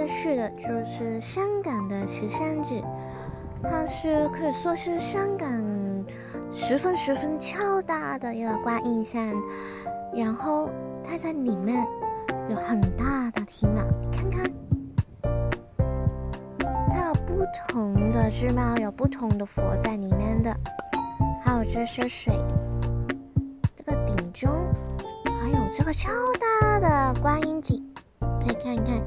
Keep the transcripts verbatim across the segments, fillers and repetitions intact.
的是的，就是香港的慈善子，它是可以说是香港十分十分超大的一个观音山，然后它在里面有很大的庭庙，你看看，它有不同的寺庙，有不同的佛在里面的，还有这些水，这个顶钟，还有这个超大的观音井，可以看一看。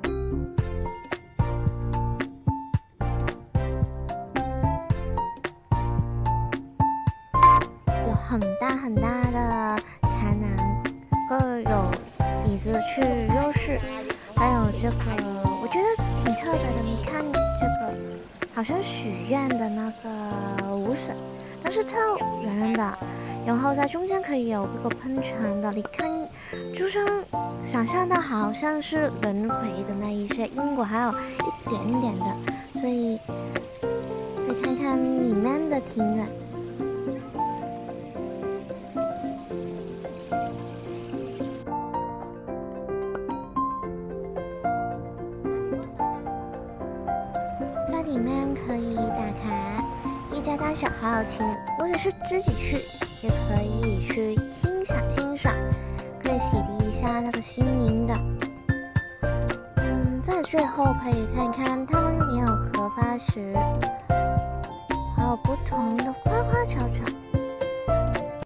有很大很大的禅廊，各有椅子去休息，还有这个我觉得挺特别的。你看这个，好像许愿的那个污水，但是它圆圆的，然后在中间可以有一个喷泉的。你看，就像想象到好像是轮回的那一些因果，还有一点点的，所以可以看看里面的庭院。在里面可以打卡，一家大小还有情侣，或者是自己去，也可以去欣赏欣赏，可以洗涤一下那个心灵的。嗯，在最后可以看看他们也有刻花石，还有不同的花花草草。